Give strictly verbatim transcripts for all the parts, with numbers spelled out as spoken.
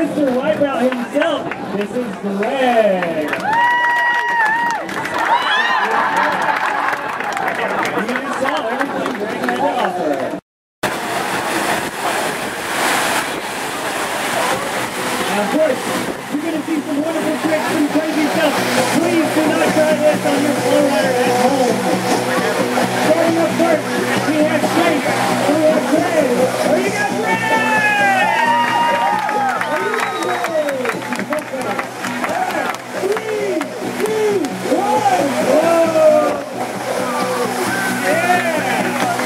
Mister Wipeout himself. This is Greg. You saw everything Greg had to offer. Now, of course, you're going to see some wonderful tricks and crazy stuff. Please do not try this on your flow rider at home. Starting up first, we have Shake, we have Greg. Are you guys ready? Are you guys ready? Alright, three, two, one, whoa! Yeah!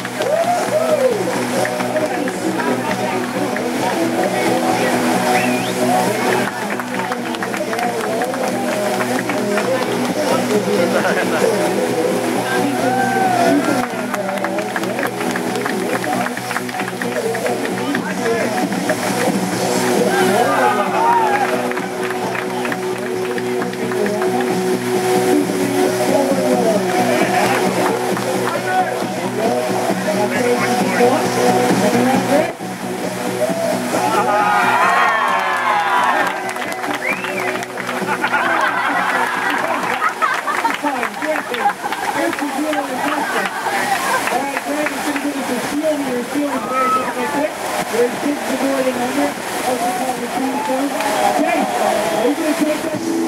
There's kids avoiding under. Also called the team phone. Okay, are you going to take that to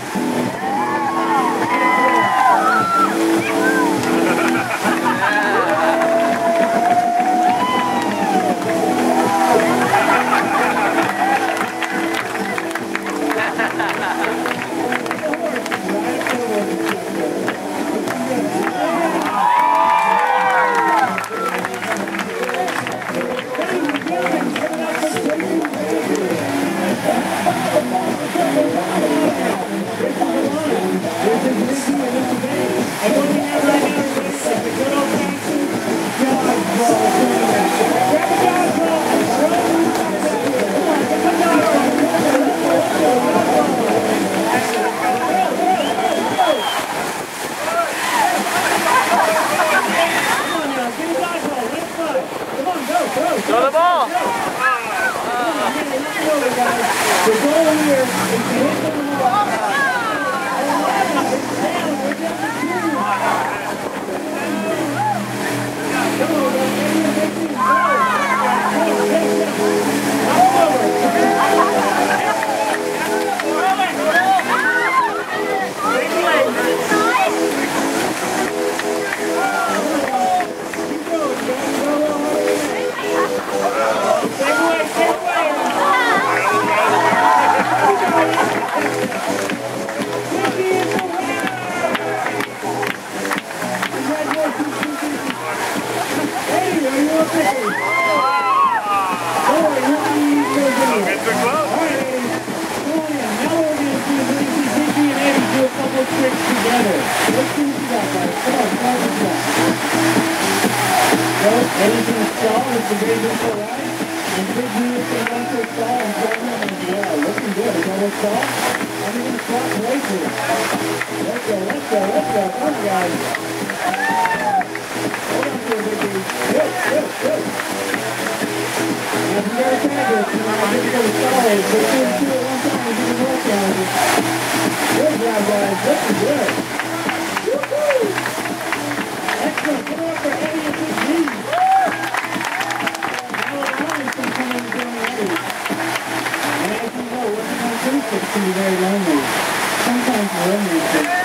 Throw the ball! The goal here is to hit the ball. Anything to stall is the very good for right. And big units they want to stall and throw them in the air. Looking good. Is that a stall? I'm going to swap places. Let's go, let's go, let's go. Come on, guys. Hold on to it, Vicky. Good, good, good. Now, if you got a tag it, you know, I'm just going to stall it. But two and two at one time and do the work on it. Good job, guys. Looking good. Woo-hoo! Excellent. Come on for Eddie and Big G. And as you know, working on acoustics can be very lonely. Sometimes lonely.